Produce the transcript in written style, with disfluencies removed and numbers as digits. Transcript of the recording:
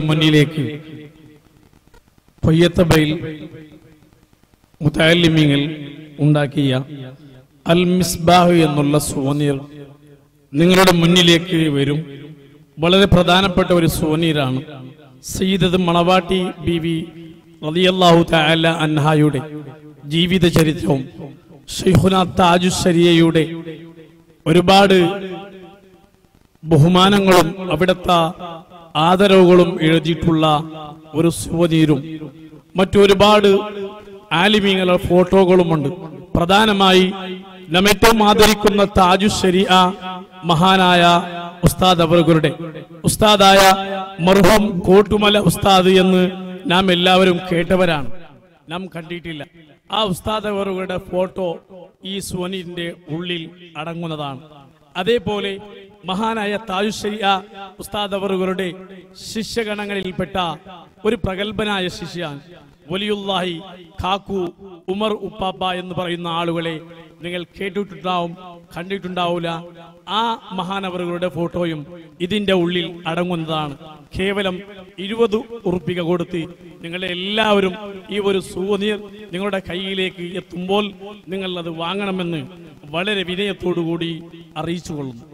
മുന്നിലേക്ക് പൊയ്യത്തബയിൽ മുതഅല്ലിമീങ്ങൾ ഉണ്ടാക്കിയ അൽ മിസ്ബാഹ് എന്നുള്ള സുവനീർ നിങ്ങളുടെ മുന്നിലേക്ക് വരും. വളരെ പ്രധാനപ്പെട്ട ഒരു സുവനീറാണ്. സയ്യിദത്ത് മണവാട്ടി ബീവി റളിയല്ലാഹു തആല അൻഹായുടെ ജീവിത ചരിത്രവും ശൈഖുന താജുശ്ശരിയയുടെ ഒരുപാട് ബഹുമാനങ്ങളും അവിടുത്തെ ആദരവുകളും എഴുതിയിട്ടുള്ള ഒരു സുവനീരും മറ്റൊരുപാട് ആലിമീങ്ങളുടെ ഫോട്ടോകളുമുണ്ട്. പ്രധാനമായി നാം ഏറ്റവും ആദരിക്കുന്ന താജുശ്ശരിയ മഹാനായ ഉസ്താദ് അവറുകളുടെ ഉസ്താദായ മർഹൂം കോട്ടുമല ഉസ്താദ് എന്ന് നാം എല്ലാവരും കേട്ടവരാണ്, നാം കണ്ടിട്ടില്ല. ആ ഉസ്താദ് അവറുകളുടെ ഫോട്ടോ ഈ സുവനീറിന്റെ ഉള്ളിൽ അടങ്ങുന്നതാണ്. അതേപോലെ മഹാനായ താജുശ്ശരിയ ഉസ്താദ് അവറുകളുടെ ശിഷ്യഗണങ്ങളിൽപ്പെട്ട ഒരു പ്രഗത്ഭനായ ശിഷ്യാണ് വലിയുല്ലാഹി കാക്കു ഉമർ ഉപ്പാപ്പ എന്ന് പറയുന്ന ആളുകളെ നിങ്ങൾ കേട്ടിട്ടുണ്ടാവും, കണ്ടിട്ടുണ്ടാവില്ല. ആ മഹാനവറുകളുടെ ഫോട്ടോയും ഇതിന്റെ ഉള്ളിൽ അടങ്ങുന്നതാണ്. കേവലം 20 ഉറുപ്പിക കൊടുത്ത് നിങ്ങളെ എല്ലാവരും ഈ ഒരു സുവനീർ നിങ്ങളുടെ കയ്യിലേക്ക് എത്തുമ്പോൾ നിങ്ങൾ അത് വാങ്ങണമെന്ന് വളരെ വിനയത്തോടു കൂടി അറിയിച്ചു കൊള്ളുന്നു.